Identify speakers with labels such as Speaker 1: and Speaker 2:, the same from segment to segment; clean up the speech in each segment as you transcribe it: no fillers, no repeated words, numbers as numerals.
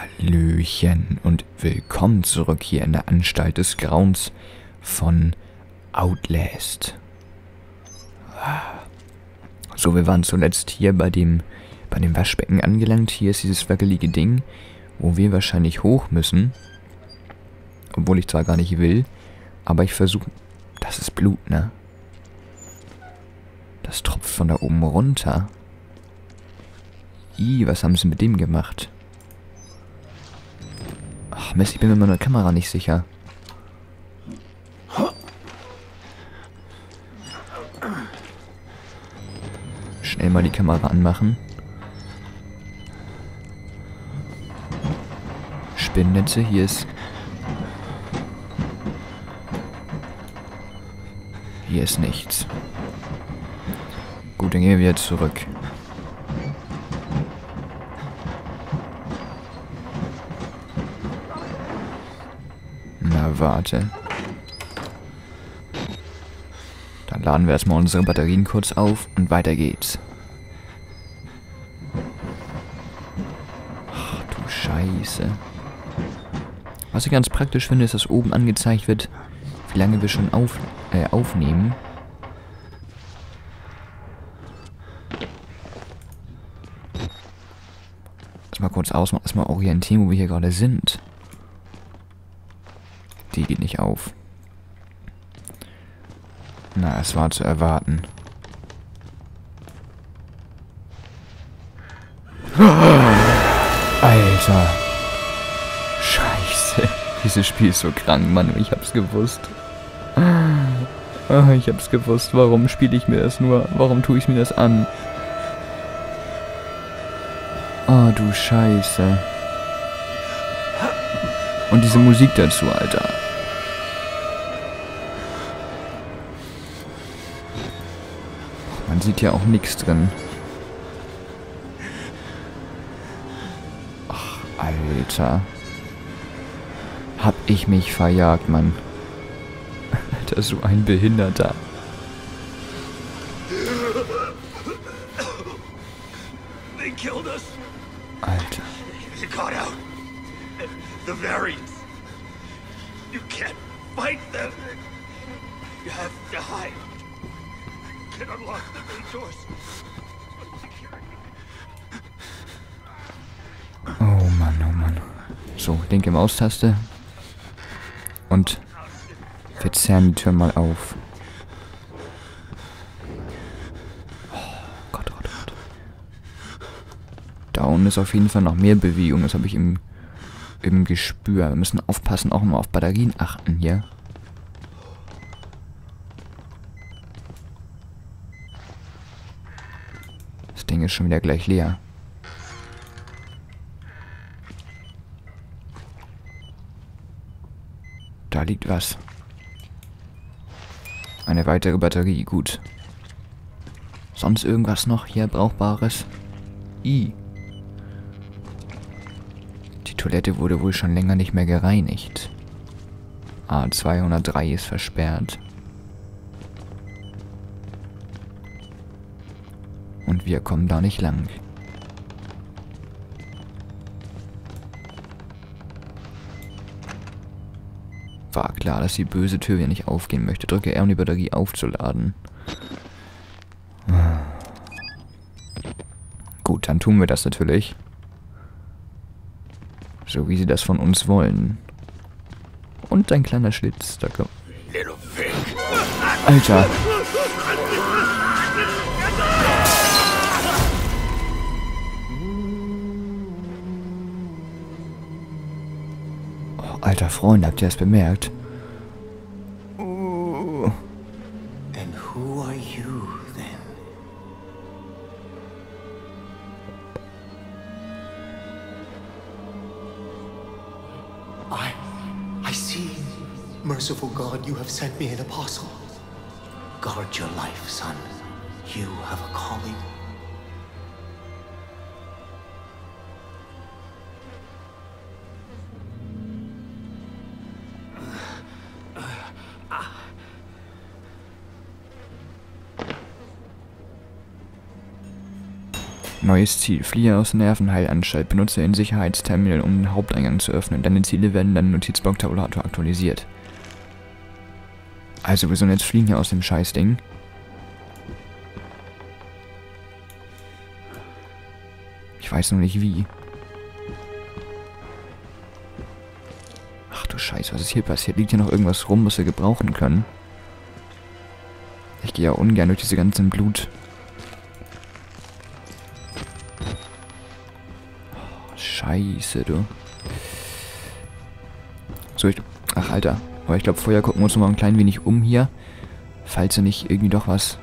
Speaker 1: Hallöchen und willkommen zurück hier in der Anstalt des Grauens von Outlast. So, wir waren zuletzt hier bei dem Waschbecken angelangt. Hier ist dieses wackelige Ding, wo wir wahrscheinlich hoch müssen. Obwohl ich zwar gar nicht will, aber ich versuche... Das ist Blut, ne? Das tropft von da oben runter. Ih, was haben sie mit dem gemacht? Ach Mist, ich bin mir meiner Kamera nicht sicher. Schnell mal die Kamera anmachen. Spinnnetze, hier ist... Hier ist nichts. Gut, dann gehen wir wieder zurück. Na, warte. Dann laden wir erstmal unsere Batterien kurz auf und weiter geht's. Ach du Scheiße. Was ich ganz praktisch finde, ist, dass oben angezeigt wird, wie lange wir schon aufnehmen. Mal kurz ausmachen, erstmal orientieren, wo wir hier gerade sind. Die geht nicht auf. Na, es war zu erwarten. Alter. Scheiße. Dieses Spiel ist so krank, Mann. Ich hab's gewusst. Ich hab's gewusst. Warum spiele ich mir das nur? Warum tue ich mir das an? Oh, du Scheiße. Und diese Musik dazu, Alter. Man sieht ja auch nichts drin. Ach, Alter. Hab ich mich verjagt, Mann. Alter, so ein Behinderter. Alter.
Speaker 2: You got out. The variants. You can't fight them. You have to hide. You can unlock the main doors.
Speaker 1: Oh Mann, oh Mann. So, linke Maustaste. Und wir zerren die Tür mal auf. Da unten ist auf jeden Fall noch mehr Bewegung. Das habe ich im Gespür. Wir müssen aufpassen, auch mal auf Batterien achten hier. Das Ding ist schon wieder gleich leer. Da liegt was. Eine weitere Batterie, gut. Sonst irgendwas noch hier Brauchbares? Die Toilette wurde wohl schon länger nicht mehr gereinigt. A203 ist versperrt. Und wir kommen da nicht lang. War klar, dass die böse Tür hier nicht aufgehen möchte. Drücke R, um die Batterie aufzuladen. Gut, dann tun wir das natürlich. So wie sie das von uns wollen. Und ein kleiner Schlitz. Da kommt. Alter. Oh, alter Freund, habt ihr das bemerkt?
Speaker 2: And who are you then? I see. Merciful God, you have sent me an apostle. Guard your life, son. You have a calling.
Speaker 1: Neues Ziel. Fliehe aus der Nervenheilanstalt. Benutze ein Sicherheitsterminal, um den Haupteingang zu öffnen. Deine Ziele werden in deinem Notizblock-Tabulator aktualisiert. Also, wir sollen jetzt fliehen hier aus dem Scheißding. Ich weiß noch nicht wie. Ach du Scheiße, was ist hier passiert? Liegt hier noch irgendwas rum, was wir gebrauchen können? Ich gehe ja ungern durch diese ganzen Blut. Oh, Scheiße, du. So, ach, Alter. Aber ich glaube, vorher gucken wir uns noch mal ein klein wenig um hier. Falls wir nicht irgendwie doch was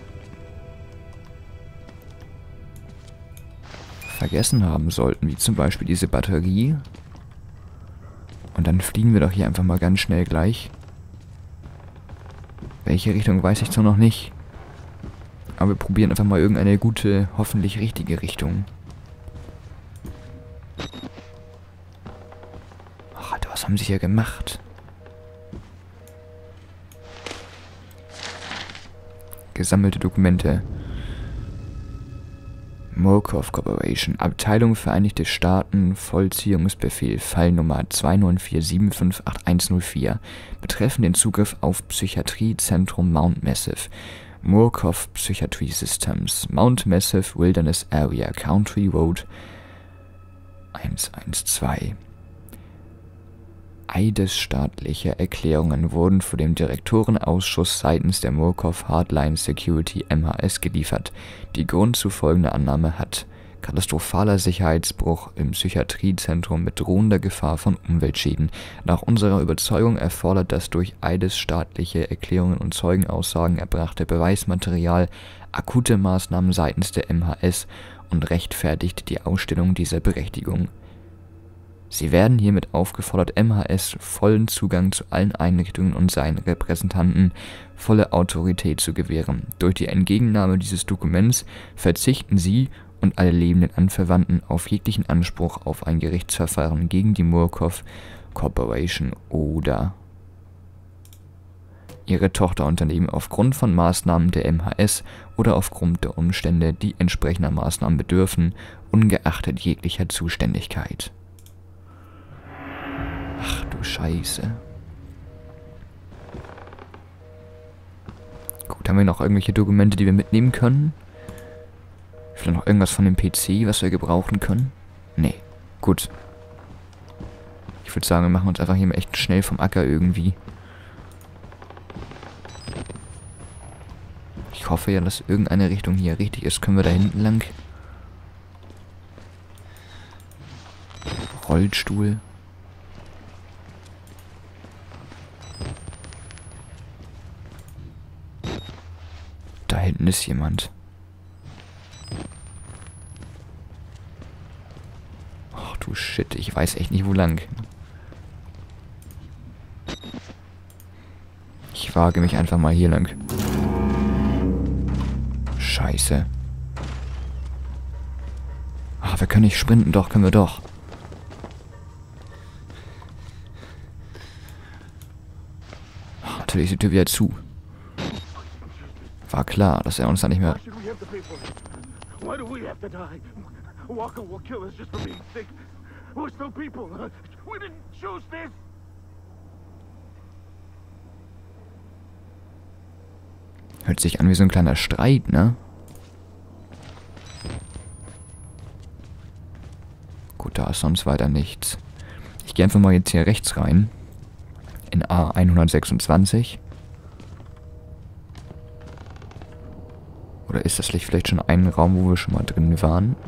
Speaker 1: vergessen haben sollten, wie zum Beispiel diese Batterie. Und dann fliegen wir doch hier einfach mal ganz schnell gleich. Welche Richtung weiß ich zwar noch nicht. Aber wir probieren einfach mal irgendeine gute, hoffentlich richtige Richtung. Ach, Alter, was haben sie hier gemacht? Gesammelte Dokumente. Murkoff Corporation, Abteilung Vereinigte Staaten, Vollziehungsbefehl, Fallnummer 294758104, betreffend den Zugriff auf Psychiatriezentrum Mount Massive, Murkoff Psychiatry Systems, Mount Massive Wilderness Area, Country Road 112. Eidesstaatliche Erklärungen wurden vor dem Direktorenausschuss seitens der Murkoff Hardline Security MHS geliefert. Die Grund zu folgender Annahme hat: katastrophaler Sicherheitsbruch im Psychiatriezentrum mit drohender Gefahr von Umweltschäden. Nach unserer Überzeugung erfordert das durch eidesstaatliche Erklärungen und Zeugenaussagen erbrachte Beweismaterial akute Maßnahmen seitens der MHS und rechtfertigt die Ausstellung dieser Berechtigung. Sie werden hiermit aufgefordert, MHS vollen Zugang zu allen Einrichtungen und seinen Repräsentanten volle Autorität zu gewähren. Durch die Entgegennahme dieses Dokuments verzichten Sie und alle lebenden Anverwandten auf jeglichen Anspruch auf ein Gerichtsverfahren gegen die Murkoff Corporation oder ihre Tochterunternehmen aufgrund von Maßnahmen der MHS oder aufgrund der Umstände, die entsprechender Maßnahmen bedürfen, ungeachtet jeglicher Zuständigkeit. Ach du Scheiße. Gut, haben wir noch irgendwelche Dokumente, die wir mitnehmen können? Vielleicht noch irgendwas von dem PC, was wir gebrauchen können? Nee. Gut. Ich würde sagen, wir machen uns einfach hier mal echt schnell vom Acker irgendwie. Ich hoffe ja, dass irgendeine Richtung hier richtig ist. Können wir da hinten lang? Rollstuhl. Da hinten ist jemand. Ach du Shit, ich weiß echt nicht, wo lang. Ich wage mich einfach mal hier lang. Scheiße. Ach, wir können nicht sprinten. Doch, können wir doch. Ach, natürlich ist die Tür wieder zu. War klar, dass er uns da nicht mehr... Hört sich an wie so ein kleiner Streit, ne? Gut, da ist sonst weiter nichts. Ich gehe einfach mal jetzt hier rechts rein. In A126. Oder ist das vielleicht schon ein Raum, wo wir schon mal drin waren?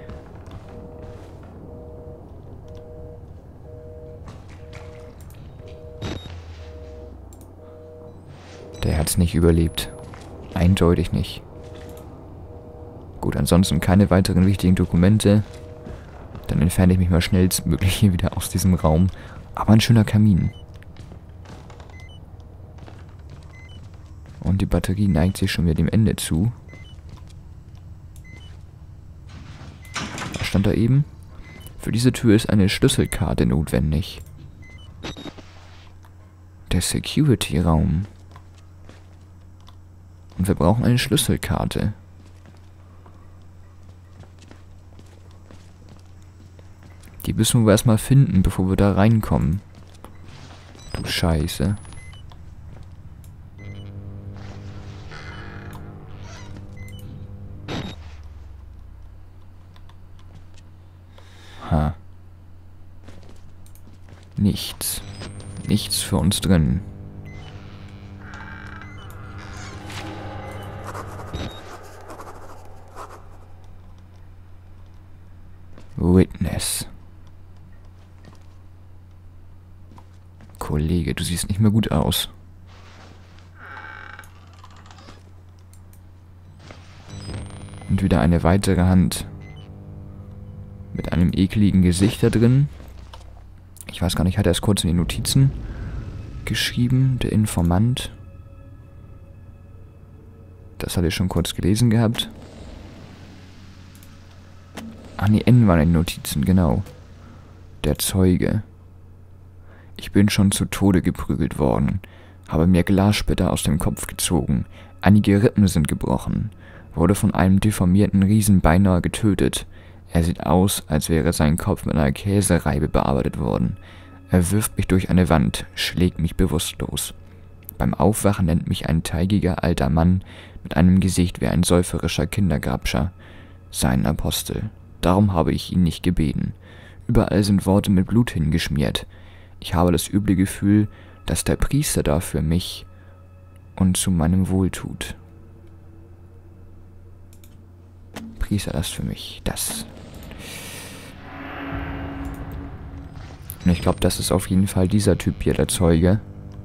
Speaker 1: Der hat's nicht überlebt. Eindeutig nicht. Gut, ansonsten keine weiteren wichtigen Dokumente. Dann entferne ich mich mal schnellstmöglich hier wieder aus diesem Raum. Aber ein schöner Kamin. Und die Batterie neigt sich schon wieder dem Ende zu. Was stand da eben? Für diese Tür ist eine Schlüsselkarte notwendig. Der Security-Raum. Und wir brauchen eine Schlüsselkarte. Die müssen wir erstmal finden, bevor wir da reinkommen. Du Scheiße. Ha. Nichts. Nichts für uns drin. Witness. Kollege, du siehst nicht mehr gut aus. Und wieder eine weitere Hand. Mit einem ekligen Gesicht da drin. Ich weiß gar nicht, hat er es kurz in die Notizen geschrieben, der Informant. Das hatte ich schon kurz gelesen gehabt. Ach nee, N waren in den Notizen, genau. Der Zeuge. Ich bin schon zu Tode geprügelt worden, habe mir Glassplitter aus dem Kopf gezogen, einige Rippen sind gebrochen, wurde von einem deformierten Riesen beinahe getötet. Er sieht aus, als wäre sein Kopf mit einer Käsereibe bearbeitet worden. Er wirft mich durch eine Wand, schlägt mich bewusstlos. Beim Aufwachen nennt mich ein teigiger alter Mann mit einem Gesicht wie ein säuferischer Kindergrabscher seinen Apostel. Darum habe ich ihn nicht gebeten. Überall sind Worte mit Blut hingeschmiert. Ich habe das üble Gefühl, dass der Priester da für mich und zu meinem Wohl tut. Priester das für mich, das. Und ich glaube, das ist auf jeden Fall dieser Typ hier, der Zeuge.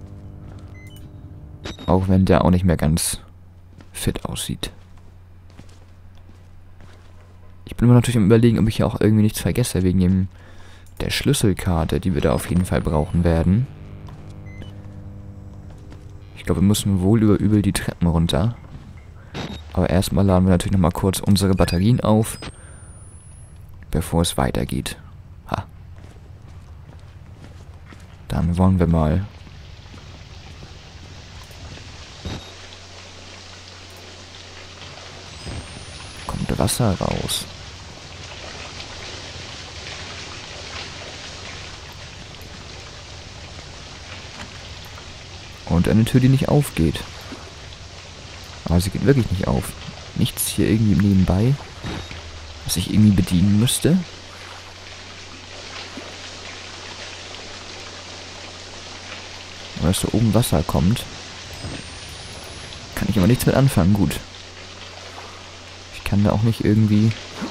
Speaker 1: Auch wenn der auch nicht mehr ganz fit aussieht. Ich bin immer natürlich am Überlegen, ob ich hier auch irgendwie nichts vergesse, wegen der Schlüsselkarte, die wir da auf jeden Fall brauchen werden. Ich glaube, wir müssen wohl über übel die Treppen runter. Aber erstmal laden wir natürlich nochmal kurz unsere Batterien auf, bevor es weitergeht. Ha. Dann wollen wir mal. Kommt Wasser raus. Und eine Tür, die nicht aufgeht. Aber sie geht wirklich nicht auf. Nichts hier irgendwie nebenbei, was ich irgendwie bedienen müsste. Weil dass da oben Wasser kommt. Kann ich aber nichts mit anfangen. Gut. Ich kann da auch nicht irgendwie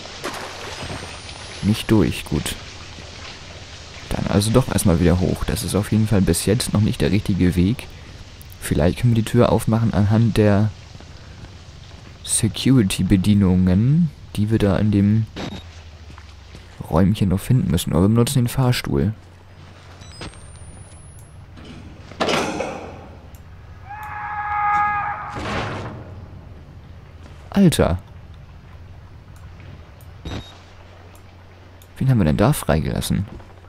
Speaker 1: nicht durch. Gut. Dann also doch erstmal wieder hoch. Das ist auf jeden Fall bis jetzt noch nicht der richtige Weg. Vielleicht können wir die Tür aufmachen anhand der Security-Bedienungen, die wir da in dem Räumchen noch finden müssen. Aber wir benutzen den Fahrstuhl. Alter. Wen haben wir denn da freigelassen?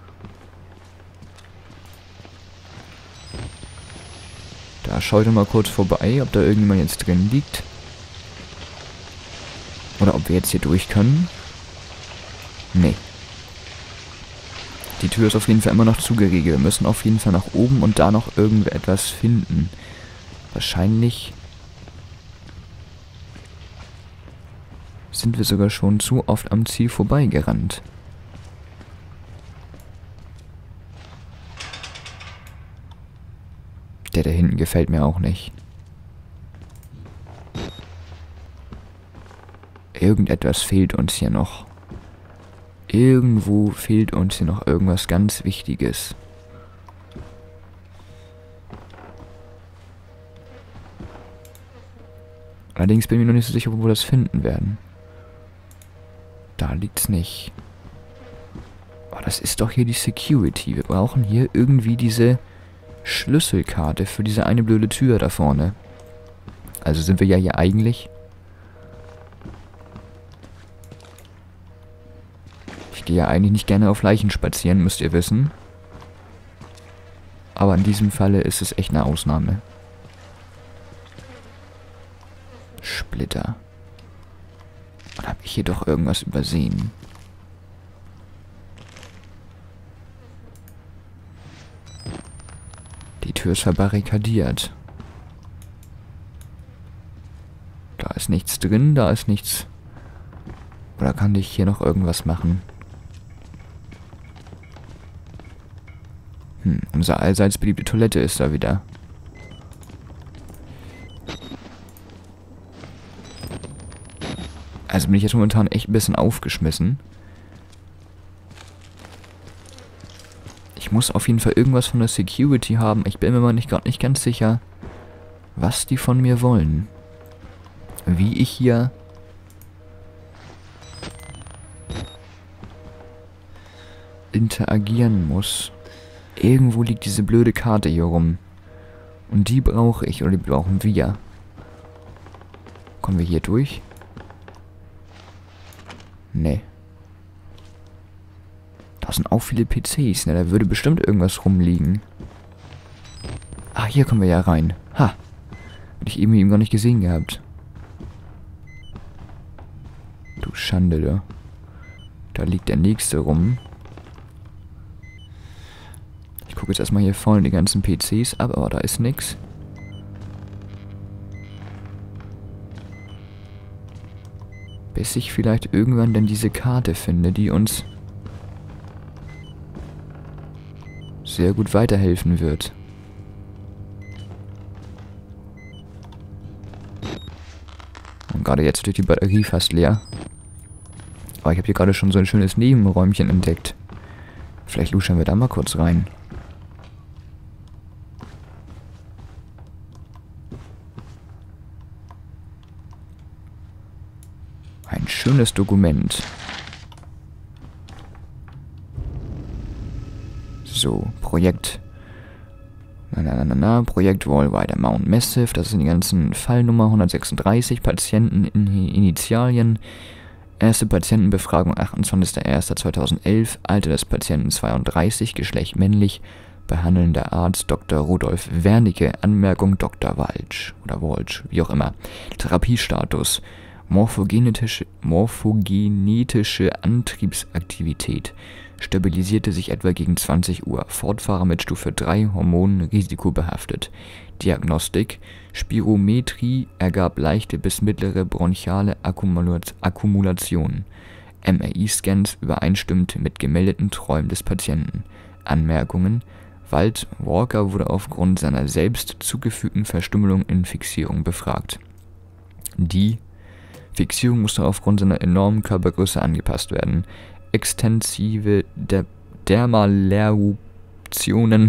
Speaker 1: Da schau ich mal kurz vorbei, ob da irgendjemand jetzt drin liegt. Oder ob wir jetzt hier durch können. Nee. Die Tür ist auf jeden Fall immer noch zugeriegelt. Wir müssen auf jeden Fall nach oben und da noch irgendetwas finden. Wahrscheinlich sind wir sogar schon zu oft am Ziel vorbeigerannt. Der da hinten gefällt mir auch nicht. Irgendetwas fehlt uns hier noch. Irgendwo fehlt uns hier noch irgendwas ganz Wichtiges. Allerdings bin ich mir noch nicht so sicher, wo wir das finden werden. Da liegt's nicht. Oh, das ist doch hier die Security. Wir brauchen hier irgendwie diese Schlüsselkarte für diese eine blöde Tür da vorne. Also sind wir ja hier eigentlich. Ich gehe ja eigentlich nicht gerne auf Leichen spazieren, müsst ihr wissen. Aber in diesem Falle ist es echt eine Ausnahme. Splitter. Oder habe ich hier doch irgendwas übersehen? Tür ist verbarrikadiert. Da ist nichts drin, da ist nichts... Oder kann ich hier noch irgendwas machen? Unsere allseits beliebte Toilette ist da wieder. Also bin ich jetzt momentan echt ein bisschen aufgeschmissen. Ich muss auf jeden Fall irgendwas von der Security haben. Ich bin mir mal gerade nicht ganz sicher, was die von mir wollen. Wie ich hier... interagieren muss. Irgendwo liegt diese blöde Karte hier rum. Und die brauche ich, oder die brauchen wir. Kommen wir hier durch? Nee. Da sind auch viele PCs, ne? Da würde bestimmt irgendwas rumliegen. Ach, hier kommen wir ja rein. Ha! Hätte ich eben gar nicht gesehen gehabt. Du Schande, du. Da liegt der nächste rum. Ich gucke jetzt erstmal hier vorne die ganzen PCs ab, aber da ist nix. Bis ich vielleicht irgendwann dann diese Karte finde, die uns sehr gut weiterhelfen wird. Und gerade jetzt wird die Batterie fast leer. Aber ich habe hier gerade schon so ein schönes Nebenräumchen entdeckt. Vielleicht luschern wir da mal kurz rein. Ein schönes Dokument. So, Projekt. Projekt Worldwide Mount Massive. Das sind die ganzen Fallnummer 136, Patienten in Initialien. Erste Patientenbefragung 28.01.2011. Alter des Patienten 32, Geschlecht männlich. Behandelnder Arzt Dr. Rudolf Wernicke. Anmerkung Dr. Walsch oder Walsch, wie auch immer. Therapiestatus. Morphogenetische Antriebsaktivität. Stabilisierte sich etwa gegen 20 Uhr. Fortfahrer mit Stufe 3 Hormonen risikobehaftet. Diagnostik. Spirometrie ergab leichte bis mittlere bronchiale Akkumulation. MRI-Scans übereinstimmt mit gemeldeten Träumen des Patienten. Anmerkungen. Walker wurde aufgrund seiner selbst zugefügten Verstümmelung in Fixierung befragt. Die Fixierung musste aufgrund seiner enormen Körpergröße angepasst werden. Extensive Dermaleruptionen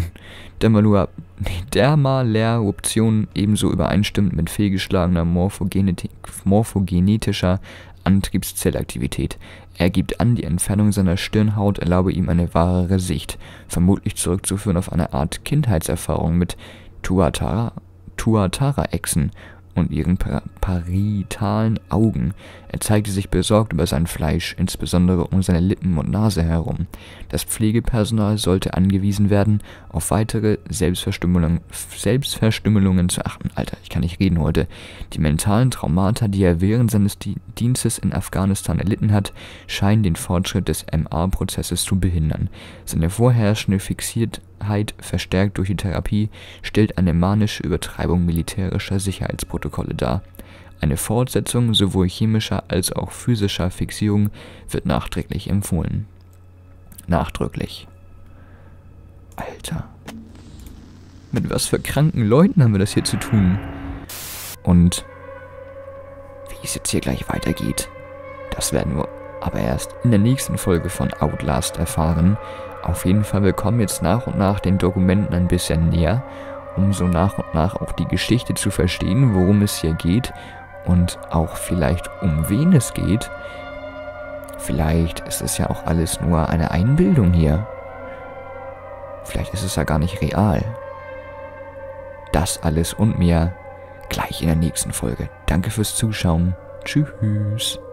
Speaker 1: ebenso übereinstimmend mit fehlgeschlagener morphogenetischer Antriebszellaktivität. Er gibt an, die Entfernung seiner Stirnhaut erlaube ihm eine wahrere Sicht, vermutlich zurückzuführen auf eine Art Kindheitserfahrung mit Tuatara-Echsen und ihren parietalen Augen. Er zeigte sich besorgt über sein Fleisch, insbesondere um seine Lippen und Nase herum. Das Pflegepersonal sollte angewiesen werden, auf weitere Selbstverstümmelungen zu achten. Alter, ich kann nicht reden heute. Die mentalen Traumata, die er während seines Dienstes in Afghanistan erlitten hat, scheinen den Fortschritt des MA-Prozesses zu behindern. Seine vorherrschende Fixiertheit, verstärkt durch die Therapie, stellt eine manische Übertreibung militärischer Sicherheitsprotokolle dar. Eine Fortsetzung sowohl chemischer als auch physischer Fixierung wird nachträglich empfohlen. Nachdrücklich. Alter. Mit was für kranken Leuten haben wir das hier zu tun? Und wie es jetzt hier gleich weitergeht, das werden wir aber erst in der nächsten Folge von Outlast erfahren. Auf jeden Fall, wir kommen jetzt nach und nach den Dokumenten ein bisschen näher, um so nach und nach auch die Geschichte zu verstehen, worum es hier geht und auch vielleicht um wen es geht. Vielleicht ist es ja auch alles nur eine Einbildung hier. Vielleicht ist es ja gar nicht real. Das alles und mehr gleich in der nächsten Folge. Danke fürs Zuschauen. Tschüss.